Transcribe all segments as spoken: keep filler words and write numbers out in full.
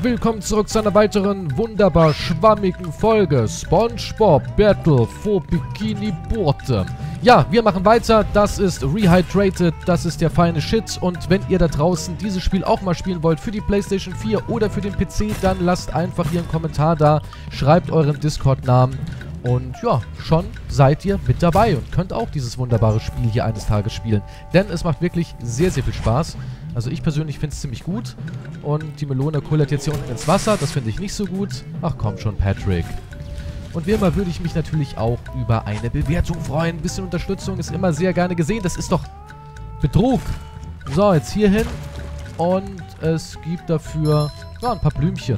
willkommen zurück zu einer weiteren wunderbar schwammigen Folge SpongeBob Battle for Bikini Bottom. Ja, wir machen weiter. Das ist Rehydrated, das ist der feine Shit. Und wenn ihr da draußen dieses Spiel auch mal spielen wollt für die PlayStation vier oder für den P C, dann lasst einfach hier einen Kommentar da, schreibt euren Discord-Namen. Und ja, schon seid ihr mit dabei und könnt auch dieses wunderbare Spiel hier eines Tages spielen. Denn es macht wirklich sehr, sehr viel Spaß. Also ich persönlich finde es ziemlich gut. Und die Melone kullert jetzt hier unten ins Wasser. Das finde ich nicht so gut. Ach komm schon, Patrick. Und wie immer würde ich mich natürlich auch über eine Bewertung freuen. Ein bisschen Unterstützung ist immer sehr gerne gesehen. Das ist doch Betrug. So, jetzt hier hin. Und es gibt dafür ja, ein paar Blümchen.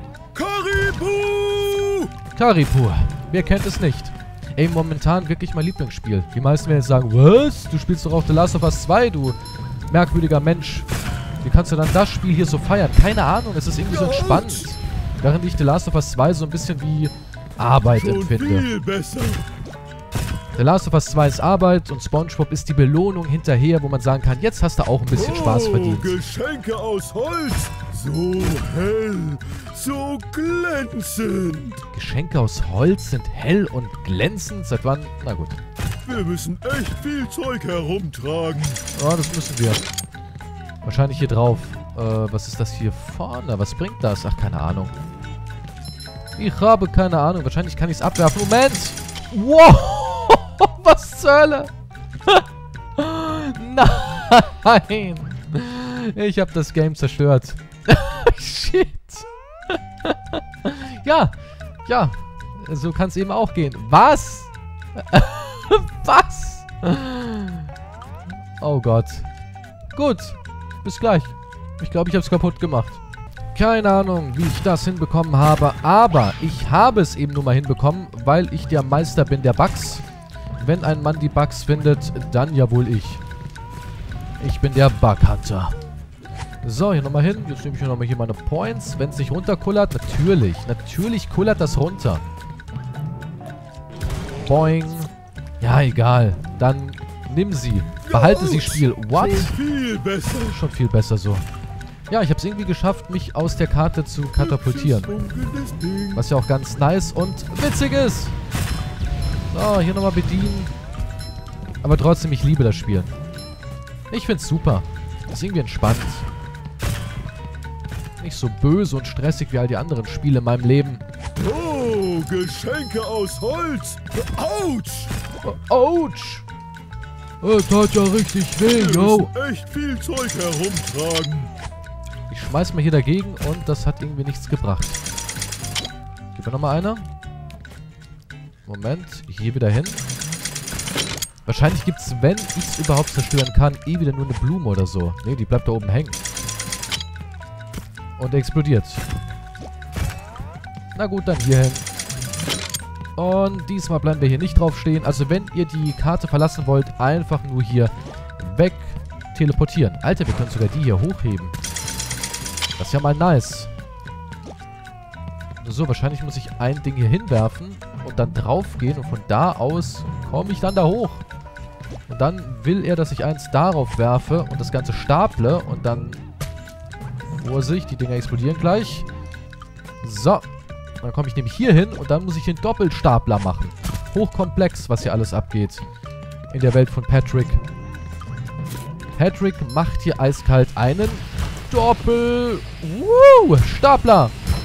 Karibu! Karibu. Wer kennt es nicht? Ey, momentan wirklich mein Lieblingsspiel. Die meisten werden jetzt sagen, was? Du spielst doch auch The Last of Us zwei, du merkwürdiger Mensch. Wie kannst du dann das Spiel hier so feiern? Keine Ahnung, es ist irgendwie so entspannt. Während ich The Last of Us zwei so ein bisschen wie Arbeit Schon empfinde. Viel besser. The Last of Us zwei ist Arbeit und SpongeBob ist die Belohnung hinterher, wo man sagen kann, jetzt hast du auch ein bisschen Spaß verdient. Oh, Geschenke aus Holz. So hell, so glänzend. Geschenke aus Holz sind hell und glänzend. Seit wann? Na gut. Wir müssen echt viel Zeug herumtragen. Ja, das müssen wir. Wahrscheinlich hier drauf. Äh, was ist das hier vorne? Was bringt das? Ach, keine Ahnung. Ich habe keine Ahnung. Wahrscheinlich kann ich es abwerfen. Moment! Wow! Was zur Hölle? Nein! Ich habe das Game zerstört. Shit! Ja! Ja! So kann es eben auch gehen. Was? Was? Oh Gott. Gut. Bis gleich. Ich glaube, ich habe es kaputt gemacht. Keine Ahnung, wie ich das hinbekommen habe, aber ich habe es eben nur mal hinbekommen, weil ich der Meister bin der Bugs. Wenn ein Mann die Bugs findet, dann ja wohl ich. Ich bin der Bug-Hunter. So, hier nochmal hin. Jetzt nehme ich mir nochmal hier meine Points. Wenn es nicht runterkullert, natürlich. Natürlich kullert das runter. Boing. Ja, egal. Dann nimm sie. Behalte sie, Spiel. What? Schon viel besser. Schon viel besser so. Ja, ich habe es irgendwie geschafft, mich aus der Karte zu katapultieren. Was ja auch ganz nice und witzig ist. So, hier nochmal bedienen. Aber trotzdem, ich liebe das Spiel. Ich finde es super. Ist irgendwie entspannt. Nicht so böse und stressig wie all die anderen Spiele in meinem Leben. Oh, Geschenke aus Holz. Autsch. Oh, ouch. Das tat ja richtig weh, Wir yo. müssen echt viel Zeug herumtragen. Ich schmeiß mal hier dagegen und das hat irgendwie nichts gebracht. Gib mir nochmal eine. Moment, hier wieder hin. Wahrscheinlich gibt es, wenn ich es überhaupt zerstören kann, eh wieder nur eine Blume oder so. Ne, die bleibt da oben hängen. Und explodiert. Na gut, dann hier hin. Und diesmal bleiben wir hier nicht drauf stehen. Also wenn ihr die Karte verlassen wollt, einfach nur hier weg teleportieren. Alter, wir können sogar die hier hochheben. Das ist ja mal nice. So, wahrscheinlich muss ich ein Ding hier hinwerfen und dann drauf gehen und von da aus komme ich dann da hoch. Und dann will er, dass ich eins darauf werfe und das Ganze staple und dann... Vorsicht, die Dinger explodieren gleich. So. Dann komme ich nämlich hier hin und dann muss ich den Doppelstapler machen. Hochkomplex, was hier alles abgeht. In der Welt von Patrick. Patrick macht hier eiskalt einen Doppel... Woo! Stapler!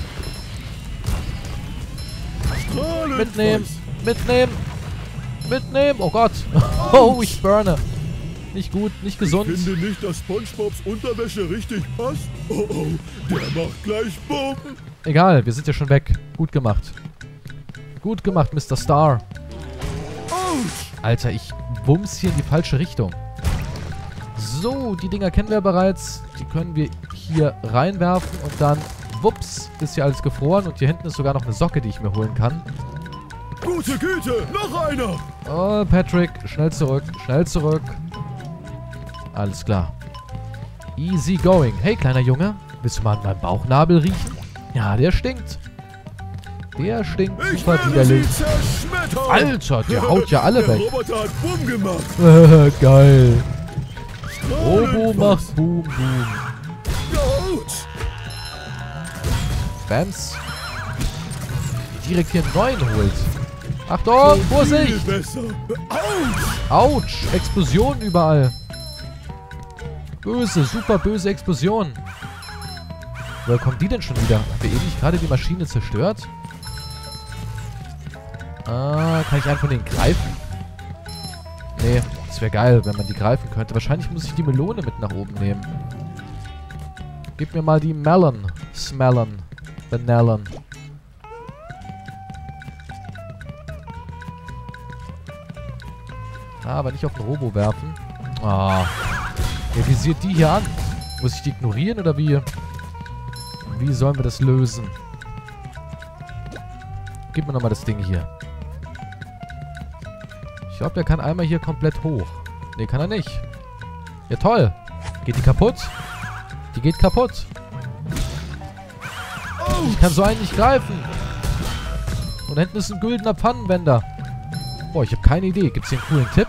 Mitnehmen! Mitnehmen! Mitnehmen! Oh Gott! Oh, ich burne! Nicht gut, nicht gesund. Ich finde nicht, dass SpongeBobs Unterwäsche richtig passt. Oh oh, der macht gleich Bumm. Egal, wir sind ja schon weg. Gut gemacht. Gut gemacht, Mister Star. Autsch. Alter, ich bums hier in die falsche Richtung. So, die Dinger kennen wir bereits. Die können wir hier reinwerfen und dann, wups, ist hier alles gefroren. Und hier hinten ist sogar noch eine Socke, die ich mir holen kann. Gute Güte, noch einer. Oh, Patrick, schnell zurück, schnell zurück. Alles klar. Easy going. Hey, kleiner Junge, willst du mal an meinem Bauchnabel riechen? Ja, der stinkt. Der stinkt Ich super werde sie widerlich. zerschmettern. Alter, der haut ja alle Der weg. Roboter hat Bumm gemacht. Äh, geil. Robo Strahlenfass. macht Boom, Boom. Autsch. Bams. Die direkt hier einen neuen holt. Achtung, Vorsicht! Autsch! Explosion überall. Böse, super böse Explosion. Woher kommt die denn schon wieder? Haben wir eben nicht gerade die Maschine zerstört? Ah, kann ich einen von denen greifen? Nee, das wäre geil, wenn man die greifen könnte. Wahrscheinlich muss ich die Melone mit nach oben nehmen. Gib mir mal die Melon. Smellon. Vanillon. Ah, aber nicht auf den Robo werfen. Ah. Er visiert die hier an. Muss ich die ignorieren oder wie? Wie sollen wir das lösen? Gib mir nochmal das Ding hier. Ich glaube, der kann einmal hier komplett hoch. Nee, kann er nicht. Ja, toll. Geht die kaputt? Die geht kaputt. Ich kann so einen nicht greifen. Und hinten ist ein güldener Pfannenwender. Boah, ich habe keine Idee. Gibt es hier einen coolen Tipp?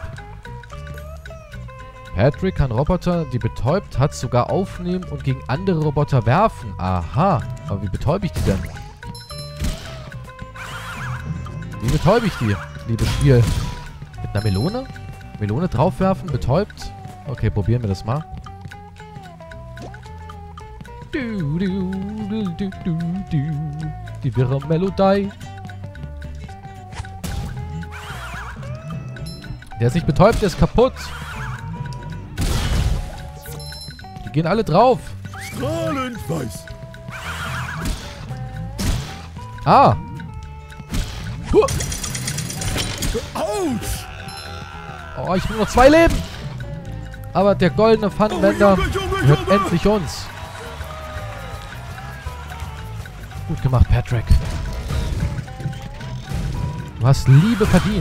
Patrick kann Roboter, die betäubt hat, sogar aufnehmen und gegen andere Roboter werfen. Aha. Aber wie betäube ich die denn? Wie betäube ich die, liebes Spiel? Mit einer Melone? Melone draufwerfen, betäubt? Okay, probieren wir das mal. Du, du, du, du, du, du. Die wirre Melodie. Der ist nicht betäubt, der ist kaputt. Die gehen alle drauf. Strahlend weiß. Ah. Puh. Autsch. Oh, ich habe nur noch zwei Leben. Aber der goldene Pfannenwender Oh, Junge, Junge, gehört Junge. endlich uns. Gut gemacht, Patrick. Du hast Liebe verdient.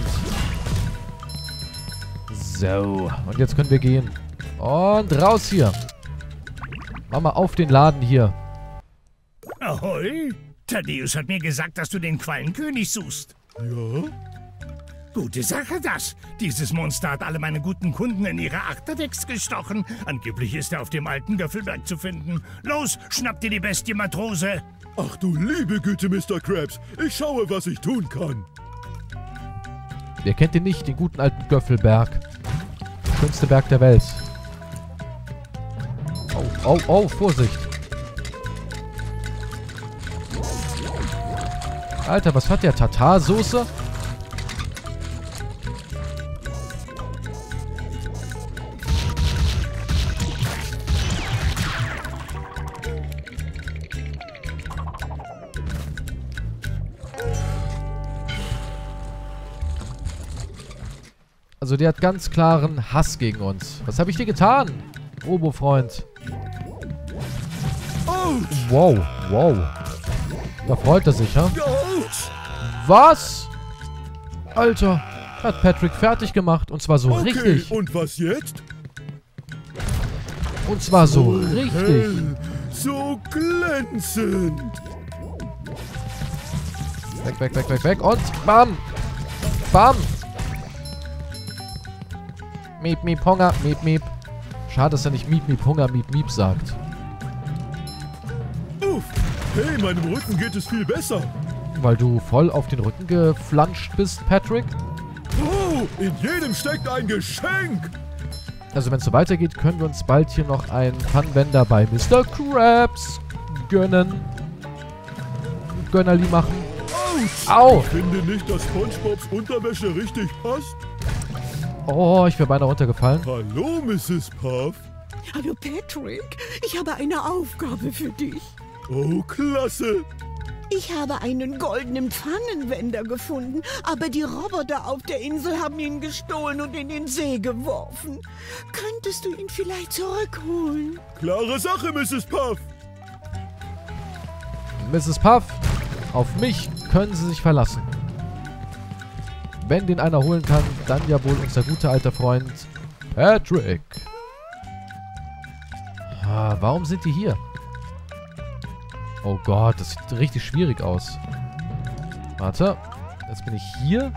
So, und jetzt können wir gehen. Und raus hier. Mach mal auf den Laden hier. Ahoi! Thaddeus hat mir gesagt, dass du den Quallenkönig suchst. Ja? Gute Sache das. Dieses Monster hat alle meine guten Kunden in ihre Achterdecks gestochen. Angeblich ist er auf dem alten Göffelberg zu finden. Los, schnapp dir die Bestie, Matrose. Ach du liebe Güte, Mister Krabs. Ich schaue, was ich tun kann. Wer kennt den nicht, den guten alten Göffelberg? Schönste Berg der Welt. Oh, oh, oh, Vorsicht. Alter, was hat der? Tatarsoße? Also der hat ganz klaren Hass gegen uns. Was habe ich dir getan, Robo-Freund? Autsch. Wow, wow. Da freut er sich, ja? Autsch. Was? Alter, hat Patrick fertig gemacht. Und zwar so Okay, richtig. und was jetzt? Und zwar so richtig. Hell, so glänzend. Weg, weg, weg, weg, weg. Und bam. Bam. Miep, miep, Hunger. Miep, miep. Schade, dass er nicht miep, miep, Hunger, miep, miep sagt. Uff. Hey, meinem Rücken geht es viel besser. Weil du voll auf den Rücken geflanscht bist, Patrick. Oh, in jedem steckt ein Geschenk. Also wenn es so weitergeht, können wir uns bald hier noch einen Pfannenwender bei Mister Krabs gönnen. Gönnerli machen. Autsch. Au! Ich finde nicht, dass SpongeBobs Unterwäsche richtig passt. Oh, ich wäre beinahe runtergefallen. Hallo, Misses Puff. Hallo Patrick, ich habe eine Aufgabe für dich. Oh, klasse. Ich habe einen goldenen Pfannenwender gefunden, aber die Roboter auf der Insel haben ihn gestohlen und in den See geworfen. Könntest du ihn vielleicht zurückholen? Klare Sache, Misses Puff. Misses Puff, auf mich können Sie sich verlassen. Wenn den einer holen kann, dann ja wohl unser guter alter Freund Patrick. Ah, warum sind die hier? Oh Gott, das sieht richtig schwierig aus. Warte, jetzt bin ich hier.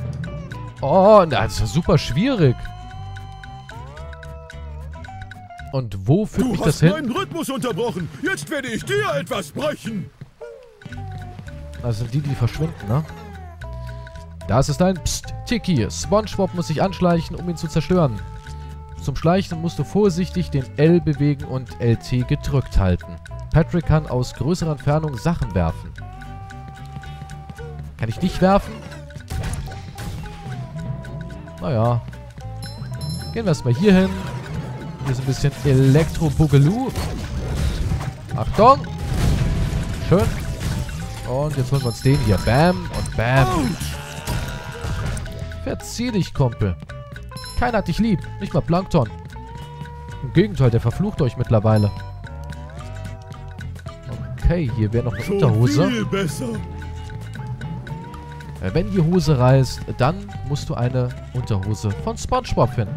Oh, das ist ja super schwierig. Und wo führt Du mich hast das hin? meinen Rhythmus unterbrochen. Jetzt werde ich dir etwas brechen. Das sind die, die verschwinden, ne? Das ist ein Psst, Tiki. SpongeBob muss sich anschleichen, um ihn zu zerstören. Zum Schleichen musst du vorsichtig den L bewegen und L T gedrückt halten. Patrick kann aus größerer Entfernung Sachen werfen. Kann ich dich werfen? Naja. Gehen wir erstmal hier hin. Hier ist ein bisschen Elektro-Boogaloo. Achtung! Schön. Und jetzt holen wir uns den hier. Bam und Bam. Verzieh dich, Kumpel. Keiner hat dich lieb. Nicht mal Plankton. Im Gegenteil, der verflucht euch mittlerweile. Okay, hier wäre noch eine Schon Unterhose. viel besser. Äh, Wenn die Hose reißt, dann musst du eine Unterhose von SpongeBob finden.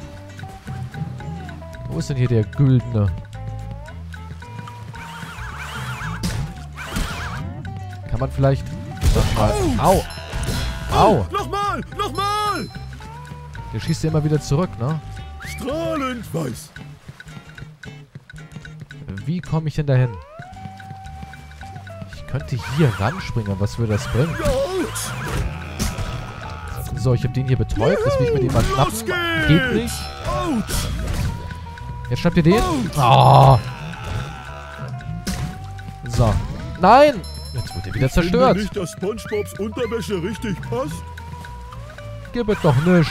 Wo ist denn hier der güldene? Kann man vielleicht... Sag mal. Au! Au! Nochmal, nochmal. Der schießt ja immer wieder zurück, ne? Strahlend weiß. Wie komme ich denn dahin? Ich könnte hier ranspringen. Was würde das bringen? Gut. So, ich habe den hier betäubt. Jetzt will ich mir den mal schnappen. Los geht's. Geht nicht. Out. Jetzt schnappt ihr den. Oh. So. Nein! Jetzt wird er wieder zerstört. Ich finde nicht, dass SpongeBobs Unterwäsche richtig passt. Gib es doch nicht.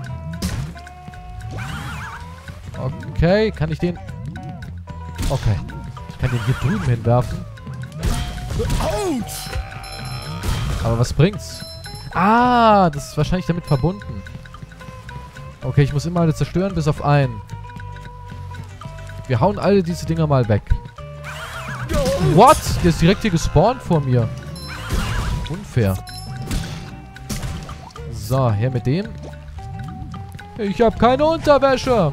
Okay, kann ich den... Okay. Ich kann den hier drüben hinwerfen. Autsch! Aber was bringt's? Ah, das ist wahrscheinlich damit verbunden. Okay, ich muss immer alle zerstören, bis auf einen. Wir hauen alle diese Dinger mal weg. What? Der ist direkt hier gespawnt vor mir. Unfair. So, her mit dem. Ich habe keine Unterwäsche.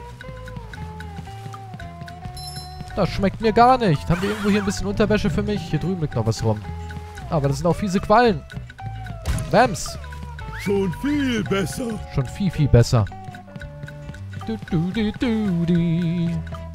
Das schmeckt mir gar nicht. Haben wir irgendwo hier ein bisschen Unterwäsche für mich? Hier drüben liegt noch was rum. Aber das sind auch fiese Quallen. Bams. Schon viel besser. Schon viel, viel besser. Du, du, du, du, du.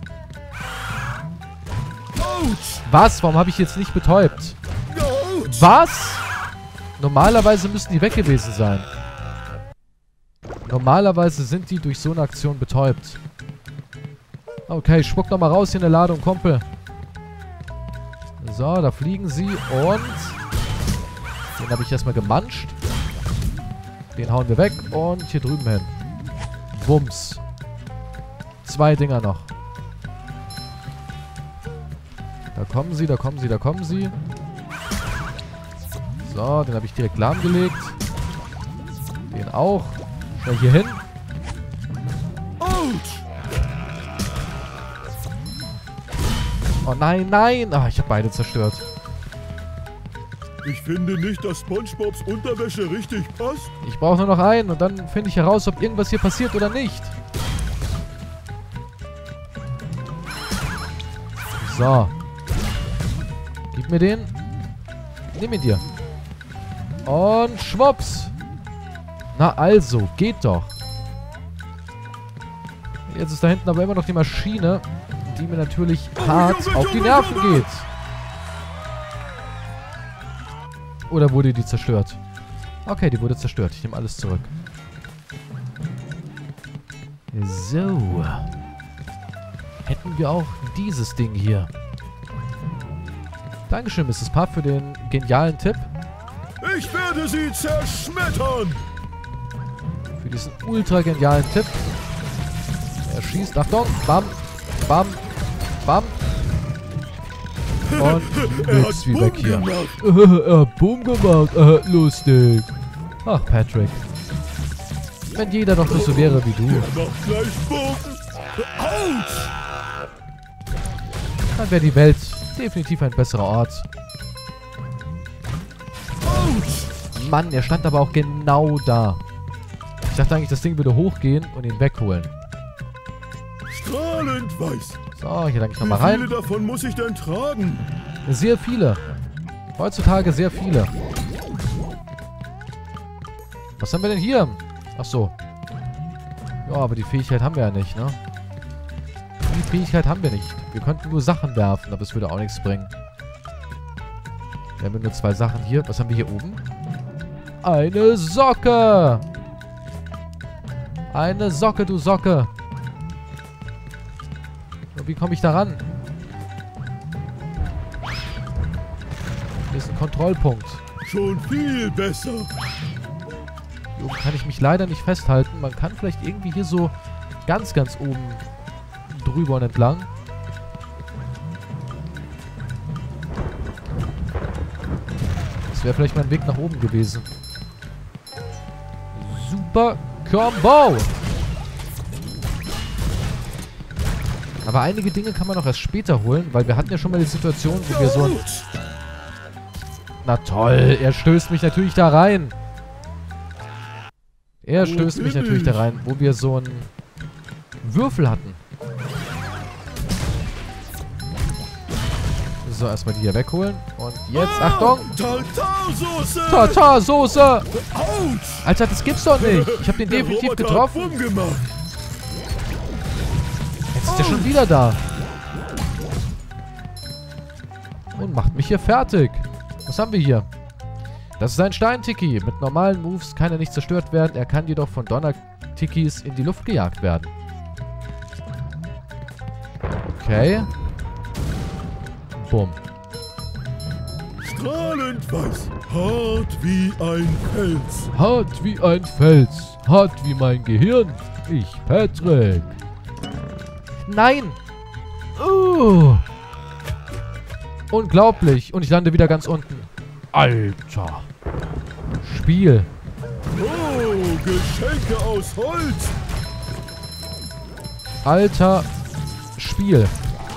Autsch! Was? Warum habe ich jetzt nicht betäubt? Autsch! Was? Normalerweise müssten die weg gewesen sein. Normalerweise sind die durch so eine Aktion betäubt. Okay, spuck nochmal raus hier in der Ladung, Kumpel. So, da fliegen sie und... Den habe ich erstmal gemanscht. Den hauen wir weg und hier drüben hin. Bums. Zwei Dinger noch. Da kommen sie, da kommen sie, da kommen sie. So, den habe ich direkt lahmgelegt. Den auch. Schnell hier hin. Autsch! Oh nein, nein. Ah, ich habe beide zerstört. Ich finde nicht, dass SpongeBobs Unterwäsche richtig passt. Ich brauche nur noch einen und dann finde ich heraus, ob irgendwas hier passiert oder nicht. So. Gib mir den. Nimm ihn dir. Und schwupps. Na also, geht doch. Jetzt ist da hinten aber immer noch die Maschine, die mir natürlich hart auf die Nerven geht. Oder wurde die zerstört? Okay, die wurde zerstört. Ich nehme alles zurück. So. Hätten wir auch dieses Ding hier. Dankeschön, Misses Puff, für den genialen Tipp. Ich werde sie zerschmettern. Für diesen ultra genialen Tipp. Er schießt. Achtung. Bam. Bam. Bam. Und Er hat nix wie Bumm weg hier. gemacht. Er hat Boom gemacht. Äh, lustig. Ach, Patrick. Wenn jeder doch nur so wäre wie du, Er macht gleich Bumm. Autsch! dann wäre die Welt definitiv ein besserer Ort. Autsch! Mann, er stand aber auch genau da. Ich dachte eigentlich, das Ding würde hochgehen und ihn wegholen. Strahlend weiß. So, hier lang ich Wie nochmal viele rein. davon muss ich denn tragen? Sehr viele. Heutzutage sehr viele. Was haben wir denn hier? Ach so. Ja, aber die Fähigkeit haben wir ja nicht, ne? Fähigkeit haben wir nicht. Wir könnten nur Sachen werfen, aber es würde auch nichts bringen. Wir haben nur zwei Sachen hier. Was haben wir hier oben? Eine Socke! Eine Socke, du Socke! Und wie komme ich da ran? Hier ist ein Kontrollpunkt. Schon viel besser. Hier oben kann ich mich leider nicht festhalten. Man kann vielleicht irgendwie hier so ganz, ganz oben drüber und entlang. Das wäre vielleicht mein Weg nach oben gewesen. Super Combo! Aber einige Dinge kann man auch erst später holen, weil wir hatten ja schon mal die Situation, wo wir so ein... Na toll, er stößt mich natürlich da rein. Er stößt mich natürlich da rein, wo wir so einen Würfel hatten. So, erstmal die hier wegholen. Und jetzt, Achtung! Tartarsoße! Tartarsoße! Autsch! Alter, das gibt's doch nicht. Ich habe den Der definitiv Roboter hat getroffen. Bumm gemacht. Jetzt ist er schon wieder da. Und macht mich hier fertig. Was haben wir hier? Das ist ein Steintiki. Mit normalen Moves kann er nicht zerstört werden. Er kann jedoch von Donner-Tikis in die Luft gejagt werden. Okay. Bumm. Strahlend weiß. Hart wie ein Fels. Hart wie ein Fels. Hart wie mein Gehirn. Ich, Patrick. Nein. Uh. Unglaublich. Und ich lande wieder ganz unten. Alter. Spiel. Oh, Geschenke aus Holz. Alter. Spiel.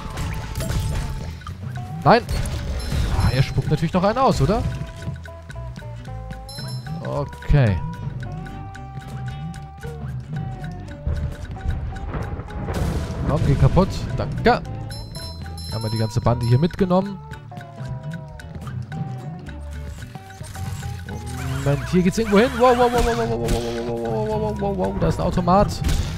Nein. Ah, er spuckt natürlich noch einen aus, oder? Okay. Komm, geh kaputt. Danke. Haben wir die ganze Bande hier mitgenommen. Moment, hier geht's irgendwo hin. Wow, wow, wow, wow, wow, wow, wow, wow, wow, wow, wow, wow, da ist ein Automat.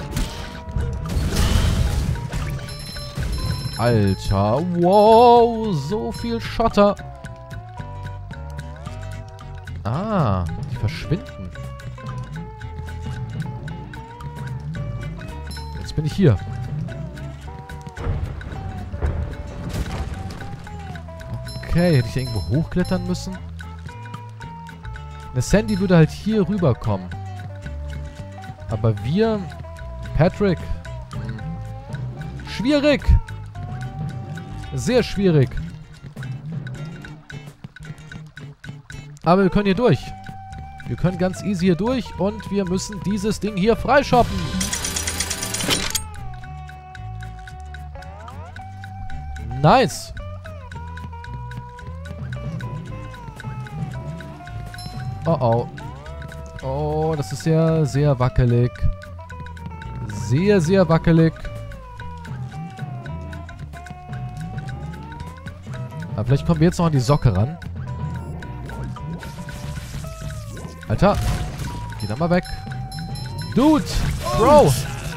Alter, wow, so viel Schotter. Ah, die verschwinden. Jetzt bin ich hier. Okay, hätte ich irgendwo hochklettern müssen? Eine Sandy würde halt hier rüberkommen. Aber wir... Patrick. Schwierig. Sehr schwierig. Aber wir können hier durch. Wir können ganz easy hier durch. Und wir müssen dieses Ding hier freishoppen. Nice. Oh oh. Oh, das ist ja sehr wackelig. Sehr, sehr wackelig. Aber vielleicht kommen wir jetzt noch an die Socke ran. Alter. Geh da mal weg. Dude. Bro.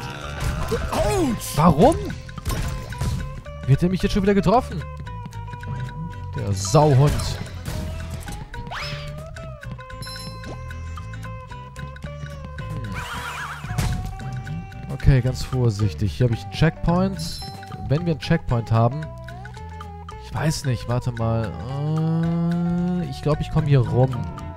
Warum? Wie hat der mich jetzt schon wieder getroffen? Der Sauhund. Okay, ganz vorsichtig. Hier habe ich einen Checkpoint. Wenn wir einen Checkpoint haben... Ich weiß nicht, warte mal. Äh, ich glaube, ich komme hier rum.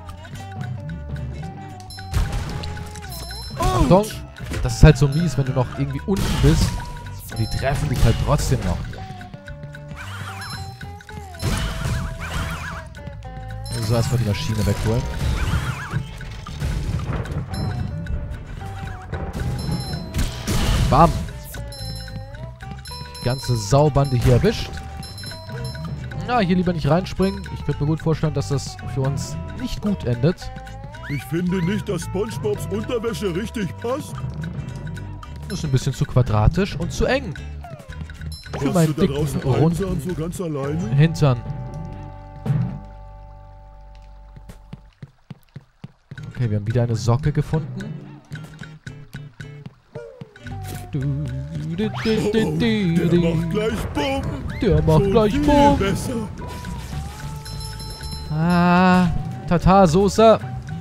Achtung! Das ist halt so mies, wenn du noch irgendwie unten bist. Und die treffen dich halt trotzdem noch. So, erstmal die Maschine wegholen. Bam! Die ganze Saubande hier erwischt. Na, hier lieber nicht reinspringen. Ich könnte mir gut vorstellen, dass das für uns nicht gut endet. Ich finde nicht, dass SpongeBobs Unterwäsche richtig passt. Das ist ein bisschen zu quadratisch und zu eng. Für meinen du da dicken, draußen runden einsam, so ganz alleine? Hintern. Okay, wir haben wieder eine Socke gefunden. Du, Oh, oh, der macht gleich Bumm. Der macht Schon gleich viel Bumm. besser. Ah, Tartarsoße.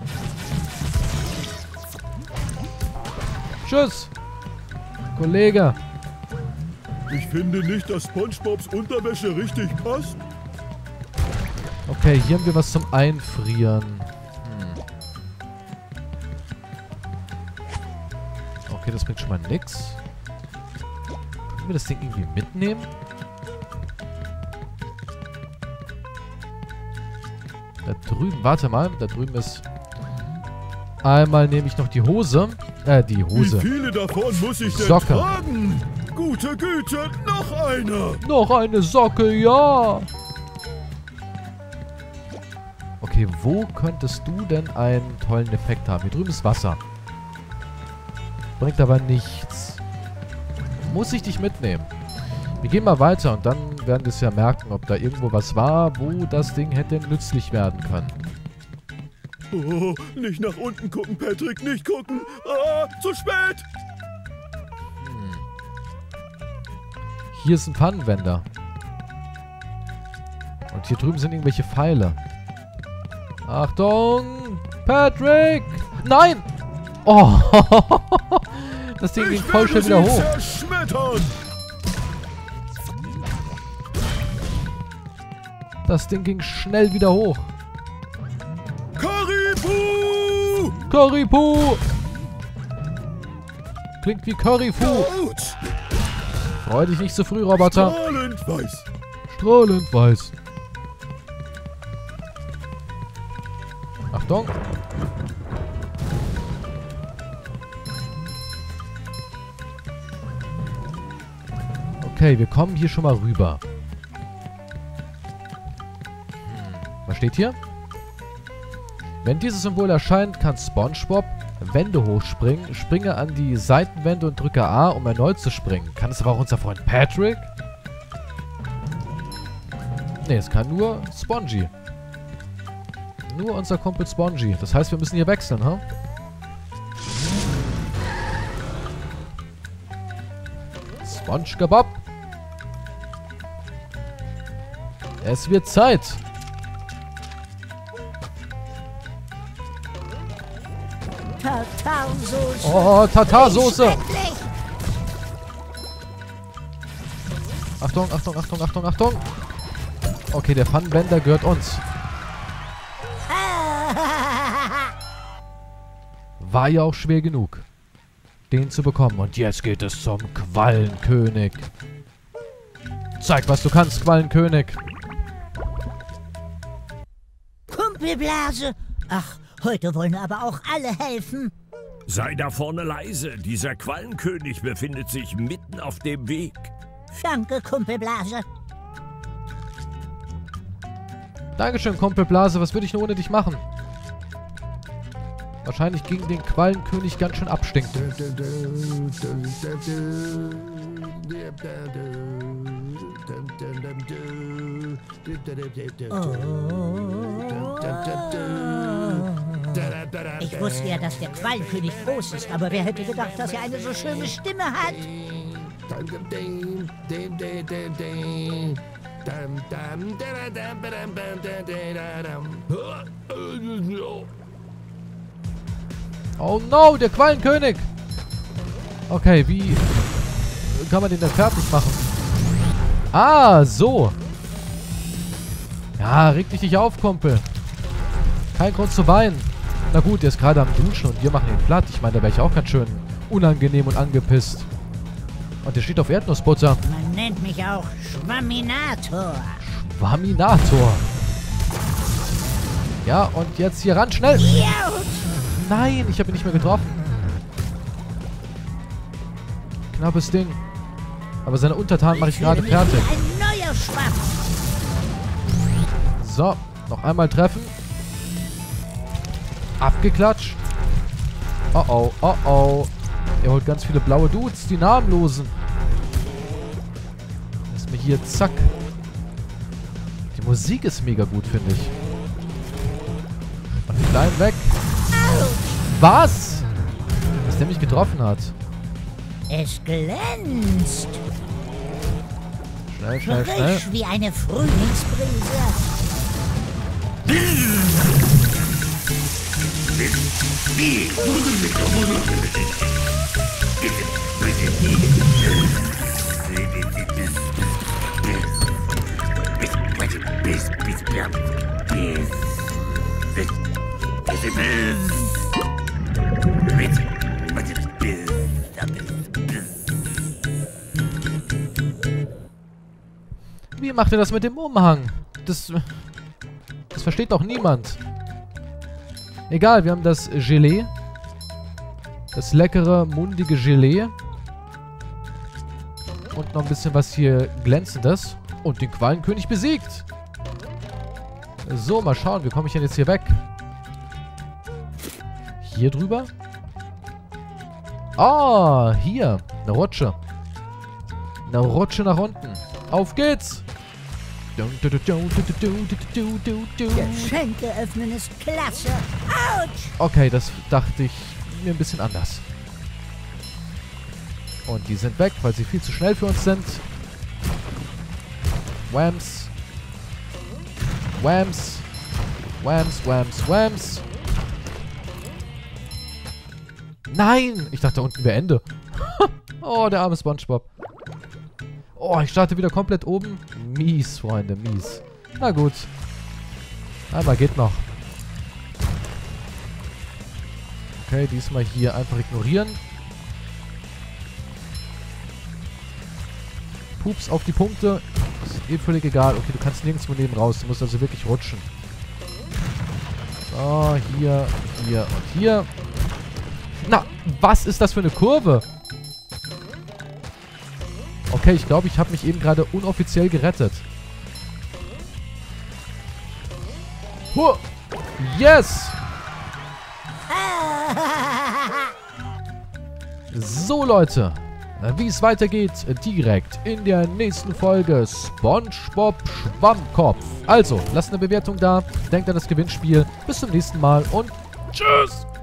Tschüss. Kollege. Ich finde nicht, dass SpongeBobs Unterwäsche richtig passt. Okay, hier haben wir was zum Einfrieren. Hm. Okay, das bringt schon mal nix. Können wir das Ding irgendwie mitnehmen? Da drüben, warte mal, da drüben ist... Einmal nehme ich noch die Hose. Äh, die Hose. Wie viele davon muss ich denn Socke. tragen? Gute Güte, noch einer. Noch eine Socke, ja! Okay, wo könntest du denn einen tollen Effekt haben? Hier drüben ist Wasser. Bringt aber nichts. Muss ich dich mitnehmen? Wir gehen mal weiter und dann werden wir es ja merken, ob da irgendwo was war, wo das Ding hätte nützlich werden können. Oh, nicht nach unten gucken, Patrick, nicht gucken. Ah, zu spät. Hier ist ein Pfannenwender. Und hier drüben sind irgendwelche Pfeile. Achtung! Patrick! Nein! Oh! Das Ding ging voll schnell wieder hoch. Zerschmettern. Das Ding ging schnell wieder hoch. Currypu! Currypu! Klingt wie Curryfu. Out! Freu dich nicht zu früh, Roboter. Strahlend weiß. Strahlend weiß. Achtung. Okay, wir kommen hier schon mal rüber. Was steht hier? Wenn dieses Symbol erscheint, kann SpongeBob Wände hochspringen. Springe an die Seitenwände und drücke A, um erneut zu springen. Kann es aber auch unser Freund Patrick? Ne, es kann nur Spongy. Nur unser Kumpel Spongy. Das heißt, wir müssen hier wechseln, ha? SpongeBob. Es wird Zeit. Tartarsoße. Oh, Tartarsoße. Schrecklich. Achtung, Achtung, Achtung, Achtung, Achtung. Okay, der Pfannenwender gehört uns. War ja auch schwer genug, den zu bekommen. Und jetzt geht es zum Quallenkönig. Zeig, was du kannst, Quallenkönig. Kumpelblase. Ach, heute wollen aber auch alle helfen. Sei da vorne leise. Dieser Quallenkönig befindet sich mitten auf dem Weg. Danke, Kumpelblase. Dankeschön, Kumpel Blase. Was würde ich nur ohne dich machen? Wahrscheinlich gegen den Quallenkönig ganz schön abstinken. Ich wusste ja, dass der Quallenkönig groß ist, aber wer hätte gedacht, dass er eine so schöne Stimme hat? Oh no, der Quallenkönig! Okay, wie kann man den denn fertig machen? Ah, so. Ja, reg dich nicht auf, Kumpel. Kein Grund zu weinen. Na gut, der ist gerade am Duschen und wir machen ihn platt. Ich meine, da wäre ich auch ganz schön unangenehm und angepisst. Und der steht auf Erdnussbutter. Man nennt mich auch Schwamminator. Schwamminator. Ja, und jetzt hier ran, schnell. Nein, ich habe ihn nicht mehr getroffen. Knappes Ding. Aber seine Untertanen mache ich gerade fertig. Ein neuer Schwamm. So, noch einmal treffen. Abgeklatscht. Oh oh, oh oh. Er holt ganz viele blaue Dudes, die namenlosen. Lass mir hier, zack. Die Musik ist mega gut, finde ich. Und den Kleinen weg. Was? Dass der mich getroffen hat. Es glänzt. Schnell, schnell, schnell. Frisch wie eine Frühlingsbrise. Wie macht ihr das mit dem Umhang? Das, das versteht doch niemand. Egal, wir haben das Gelee. Das leckere, mundige Gelee. Und noch ein bisschen was hier Glänzendes. Und den Quallenkönig besiegt. So, mal schauen. Wie komme ich denn jetzt hier weg? Hier drüber? Ah, hier. Eine Rutsche. Eine Rutsche nach unten. Auf geht's! Geschenke öffnen ist klasse. Autsch! Okay, das dachte ich mir ein bisschen anders. Und die sind weg, weil sie viel zu schnell für uns sind. Whams. Whams. Whams, whams, whams. Nein! Ich dachte, da unten wäre Ende. Oh, der arme SpongeBob. Oh, ich starte wieder komplett oben. Mies, Freunde, mies. Na gut. Einmal geht noch. Okay, diesmal hier einfach ignorieren. Pups auf die Punkte. Ist eh völlig egal. Okay, du kannst nirgendwo neben raus. Du musst also wirklich rutschen. So, hier, hier und hier. Na, was ist das für eine Kurve? Okay, ich glaube, ich habe mich eben gerade unoffiziell gerettet. Huh. Yes! So, Leute. Wie es weitergeht, direkt in der nächsten Folge SpongeBob Schwammkopf. Also, lasst eine Bewertung da. Denkt an das Gewinnspiel. Bis zum nächsten Mal und tschüss!